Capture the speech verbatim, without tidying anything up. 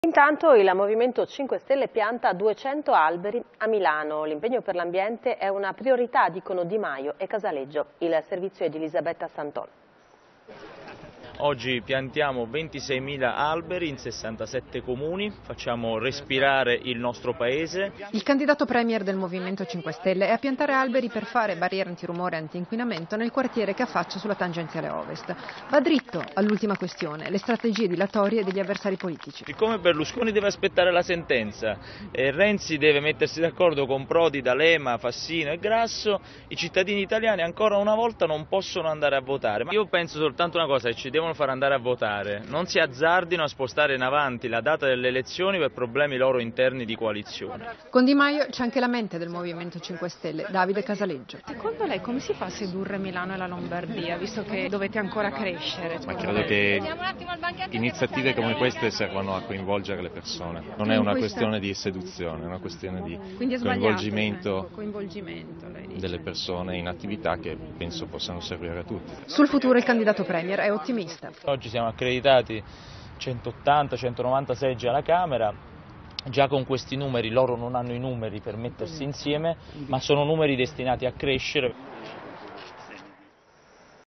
Intanto il Movimento cinque Stelle pianta duecento alberi a Milano. L'impegno per l'ambiente è una priorità, dicono Di Maio e Casaleggio. Il servizio è di Elisabetta Santon. Oggi piantiamo ventiseimila alberi in sessantasette comuni, facciamo respirare il nostro paese. Il candidato premier del Movimento cinque Stelle è a piantare alberi per fare barriere antirumore e antinquinamento nel quartiere che affaccia sulla tangenziale ovest. Va dritto all'ultima questione, le strategie dilatorie degli avversari politici. Siccome Berlusconi deve aspettare la sentenza e Renzi deve mettersi d'accordo con Prodi, D'Alema, Fassino e Grasso, i cittadini italiani ancora una volta non possono andare a votare. Ma io penso soltanto una cosa, che ci devono far andare a votare, non si azzardino a spostare in avanti la data delle elezioni per problemi loro interni di coalizione. Con Di Maio c'è anche la mente del Movimento cinque Stelle, Davide Casaleggio. Secondo lei come si fa a sedurre Milano e la Lombardia, visto che dovete ancora crescere? Ma credo che iniziative come queste servano a coinvolgere le persone, non è una questione di seduzione, è una questione di coinvolgimento, coinvolgimento delle persone in attività che penso possano servire a tutti. Sul futuro il candidato premier è ottimista. Oggi siamo accreditati centottanta centonovanta seggi alla Camera, già con questi numeri loro non hanno i numeri per mettersi insieme, ma sono numeri destinati a crescere.